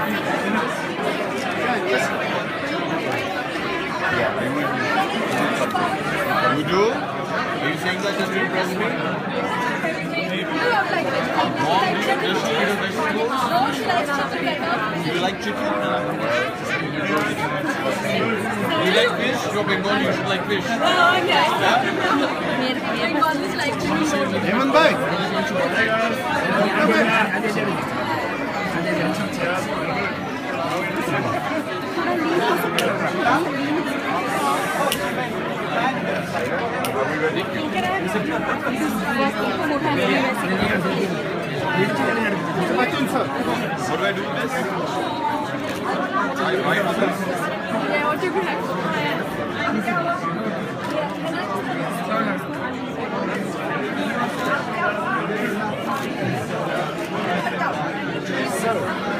You do? Are you saying that just to impress me? Mom, does she eat vegetables? Do you like chicken? Do you like fish? You're Bengali, you should like fish. Oh, okay. Bengalis like chicken. Heman bhai. Are we ready? What do I do with this? I write with this? Yeah, what do you have? So